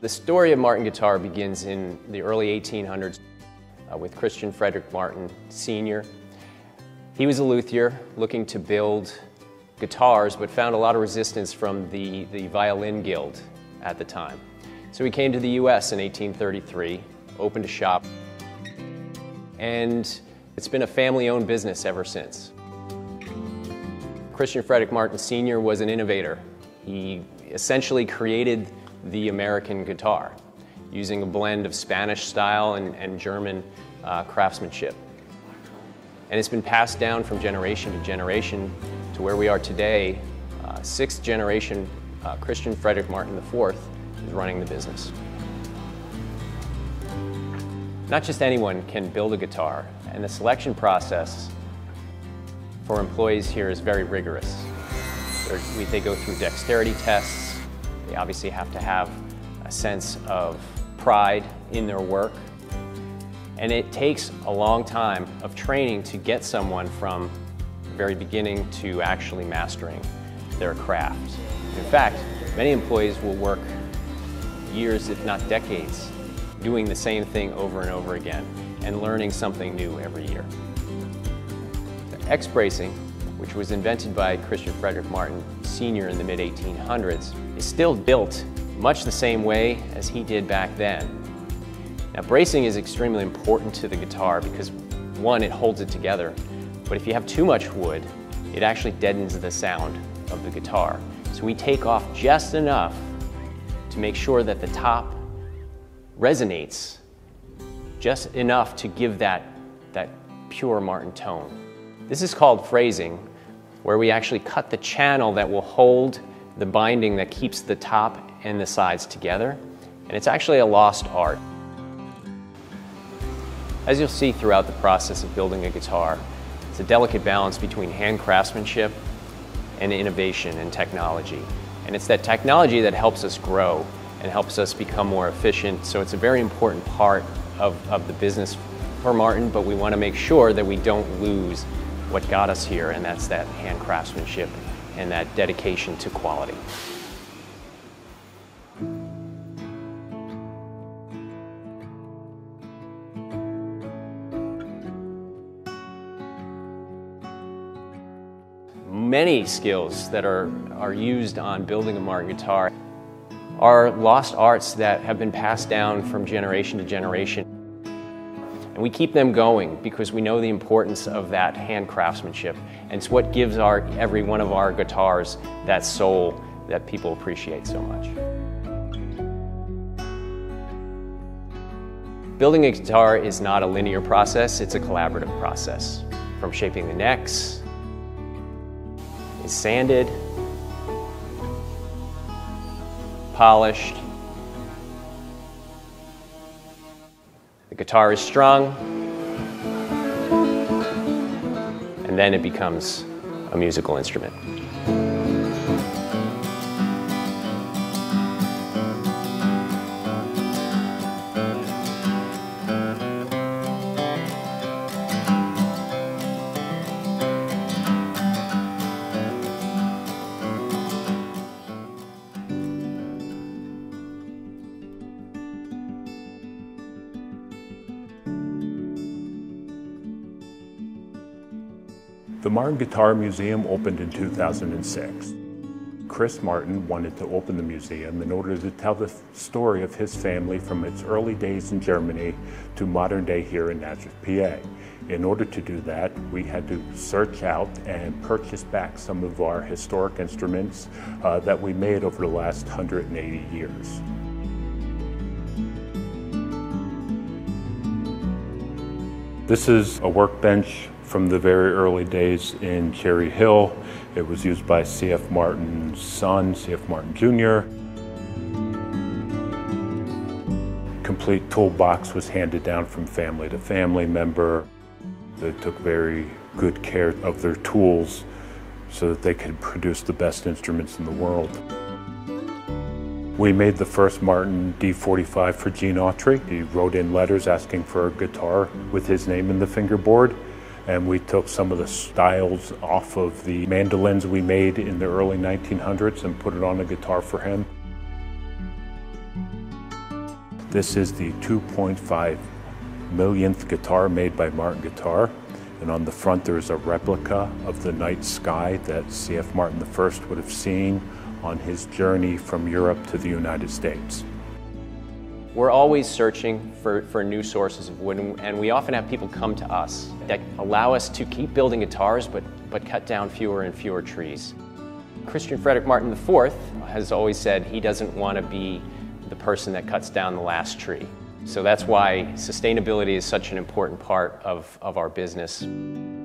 The story of Martin guitar begins in the early 1800s with Christian Frederick Martin Sr. He was a luthier looking to build guitars, but found a lot of resistance from the violin guild at the time. So he came to the US in 1833, opened a shop, and it's been a family-owned business ever since. Christian Frederick Martin Sr. was an innovator. He essentially created the American guitar using a blend of Spanish style and German craftsmanship. And it's been passed down from generation to generation to where we are today. Sixth generation Christian Frederick Martin IV is running the business. Not just anyone can build a guitar, and the selection process for employees here is very rigorous. They go through dexterity tests. They obviously have to have a sense of pride in their work. And it takes a long time of training to get someone from the very beginning to actually mastering their craft. In fact, many employees will work years, if not decades, doing the same thing over and over again and learning something new every year. X-bracing, which was invented by Christian Frederick Martin Sr. in the mid-1800s, is still built much the same way as he did back then. Now, bracing is extremely important to the guitar because, one, it holds it together, but if you have too much wood, it actually deadens the sound of the guitar. So we take off just enough to make sure that the top resonates just enough to give that pure Martin tone. This is called phrasing, where we actually cut the channel that will hold the binding that keeps the top and the sides together, and it's actually a lost art. As you'll see throughout the process of building a guitar, it's a delicate balance between hand craftsmanship and innovation and technology. And it's that technology that helps us grow and helps us become more efficient, so it's a very important part of the business for Martin, but we want to make sure that we don't lose what got us here, and that's that hand craftsmanship and that dedication to quality. Many skills that are used on building a Martin guitar are lost arts that have been passed down from generation to generation. And we keep them going because we know the importance of that hand craftsmanship. And it's what gives every one of our guitars that soul that people appreciate so much. Building a guitar is not a linear process, it's a collaborative process. From shaping the necks, is sanded, polished, the guitar is strung, and then it becomes a musical instrument. The Martin Guitar Museum opened in 2006. Chris Martin wanted to open the museum in order to tell the story of his family from its early days in Germany to modern day here in Nazareth, PA. In order to do that, we had to search out and purchase back some of our historic instruments that we made over the last 180 years. This is a workbench from the very early days in Cherry Hill. It was used by C.F. Martin's son, C.F. Martin Jr. Complete toolbox was handed down from family to family member. They took very good care of their tools so that they could produce the best instruments in the world. We made the first Martin D45 for Gene Autry. He wrote in letters asking for a guitar with his name in the fingerboard. And we took some of the styles off of the mandolins we made in the early 1900s and put it on a guitar for him. This is the 2.5 millionth guitar made by Martin Guitar. And on the front there is a replica of the night sky that C.F. Martin I would have seen on his journey from Europe to the United States. We're always searching for new sources of wood, and we often have people come to us that allow us to keep building guitars but cut down fewer and fewer trees. Christian Frederick Martin IV has always said he doesn't want to be the person that cuts down the last tree. So that's why sustainability is such an important part of our business.